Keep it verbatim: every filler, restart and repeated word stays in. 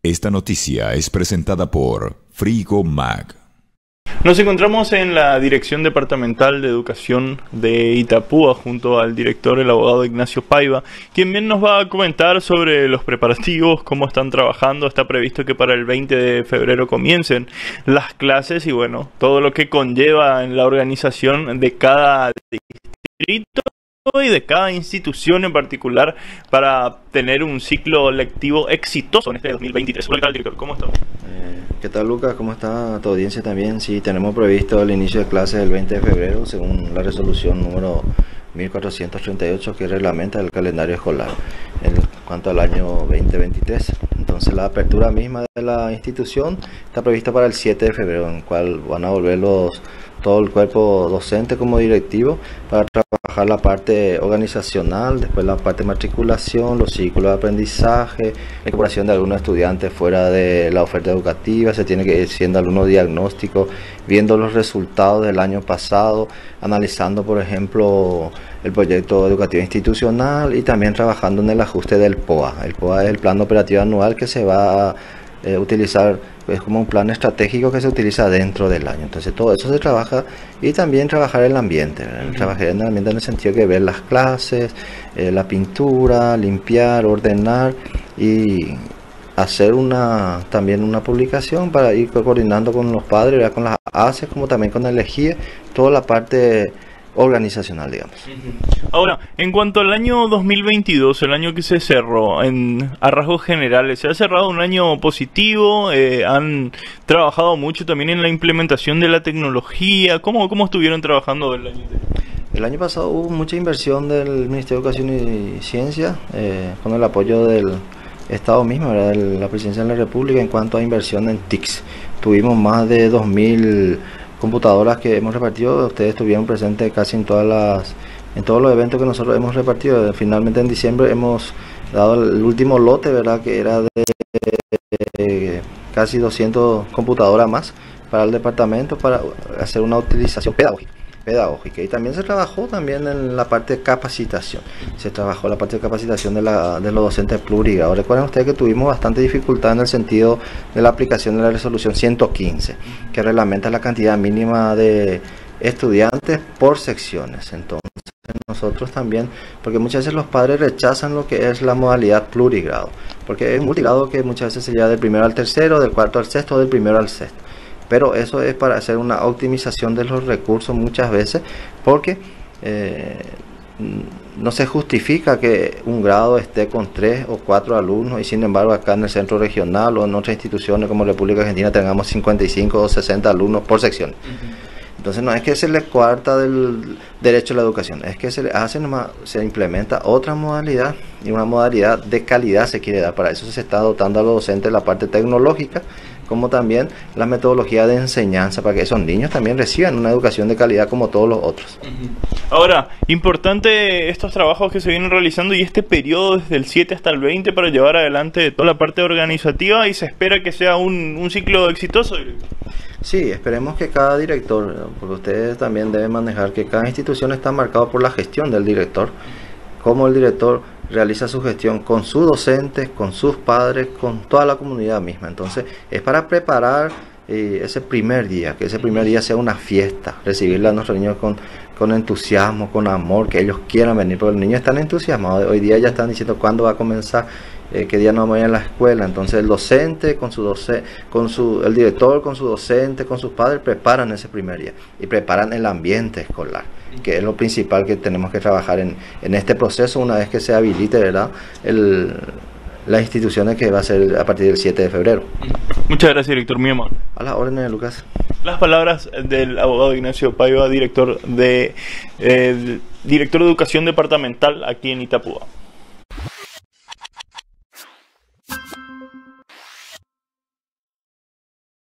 Esta noticia es presentada por Frigo Mag. Nos encontramos en la Dirección Departamental de Educación de Itapúa junto al director, el abogado Ignacio Paiva, quien bien nos va a comentar sobre los preparativos, cómo están trabajando. Está previsto que para el veinte de febrero comiencen las clases y bueno, todo lo que conlleva en la organización de cada distrito y de cada institución en particular para tener un ciclo lectivo exitoso en este dos mil veintitrés. Hola, director, ¿cómo está? Eh, ¿Qué tal, Lucas? ¿Cómo está tu audiencia también? Sí, tenemos previsto el inicio de clases el veinte de febrero según la resolución número mil cuatrocientos treinta y ocho que reglamenta el calendario escolar en cuanto al año veinte veintitrés. Entonces la apertura misma de la institución está prevista para el siete de febrero, en el cual van a volver los todo el cuerpo docente como directivo para trabajar la parte organizacional, después la parte de matriculación, los ciclos de aprendizaje, la incorporación de algunos estudiantes fuera de la oferta educativa, se tiene que ir siendo algunos diagnósticos, viendo los resultados del año pasado, analizando por ejemplo el proyecto educativo institucional y también trabajando en el ajuste del P O A. El P O A es el plan operativo anual que se va a eh, utilizar, es como un plan estratégico que se utiliza dentro del año. Entonces todo eso se trabaja y también trabajar el ambiente, uh-huh. Trabajar en el ambiente en el sentido que ver las clases, eh, la pintura, limpiar, ordenar y hacer una también una publicación para ir coordinando con los padres, ¿verdad? Con las A C E, como también con el EGIE, toda la parte organizacional, digamos. Ahora, en cuanto al año dos mil veintidós, el año que se cerró, en, a rasgos generales, ¿se ha cerrado un año positivo? Eh, ¿Han trabajado mucho también en la implementación de la tecnología? ¿Cómo, cómo estuvieron trabajando el año? El año pasado hubo mucha inversión del Ministerio de Educación y Ciencia, eh, con el apoyo del Estado mismo, ¿verdad? De la Presidencia de la República, en cuanto a inversión en T I Cs. Tuvimos más de dos mil computadoras que hemos repartido. Ustedes estuvieron presentes casi en todas las en todos los eventos que nosotros hemos repartido. Finalmente en diciembre hemos dado el último lote, verdad, que era de, de casi doscientas computadoras más para el departamento para hacer una utilización pedagógica pedagógica y también se trabajó también en la parte de capacitación, se trabajó la parte de capacitación de, la, de los docentes plurigrados. Recuerden ustedes que tuvimos bastante dificultad en el sentido de la aplicación de la resolución ciento quince, que reglamenta la cantidad mínima de estudiantes por secciones. Entonces nosotros también, porque muchas veces los padres rechazan lo que es la modalidad plurigrado, porque es multigrado que muchas veces se lleva del primero al tercero, del cuarto al sexto, del primero al sexto. Pero eso es para hacer una optimización de los recursos muchas veces, porque eh, no se justifica que un grado esté con tres o cuatro alumnos y sin embargo acá en el centro regional o en otras instituciones como República Argentina tengamos cincuenta y cinco o sesenta alumnos por sección. Uh-huh. Entonces no es que se le coarta del derecho a la educación, es que se le hace nomás, se implementa otra modalidad y una modalidad de calidad se quiere dar. Para eso se está dotando a los docentes la parte tecnológica, como también la metodología de enseñanza, para que esos niños también reciban una educación de calidad como todos los otros. Ahora, importante estos trabajos que se vienen realizando y este periodo desde el siete hasta el veinte para llevar adelante toda la parte organizativa, y se espera que sea un, un ciclo exitoso. Sí, esperemos que cada director, porque ustedes también deben manejar que cada institución está marcada por la gestión del director, cómo el director realiza su gestión con sus docentes, con sus padres, con toda la comunidad misma. Entonces es para preparar eh, ese primer día, que ese primer día sea una fiesta, recibirle a nuestros niños con, con entusiasmo, con amor, que ellos quieran venir, porque los niños están entusiasmados. Hoy día ya están diciendo cuándo va a comenzar, eh, qué día nos vamos a ir a la escuela. Entonces el docente con su doce, con su el director con su docente, con sus padres preparan ese primer día y preparan el ambiente escolar, que es lo principal que tenemos que trabajar en, en este proceso una vez que se habilite, ¿verdad?, el, las instituciones, que va a ser a partir del siete de febrero. Muchas gracias, director, mi amor. A las órdenes, Lucas. Las palabras del abogado Ignacio Paiva, director de, eh, director de Educación Departamental aquí en Itapúa.